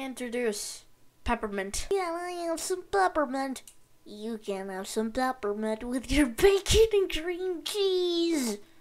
introduce peppermint. Can I have some peppermint? You can have some peppermint with your bacon and cream cheese.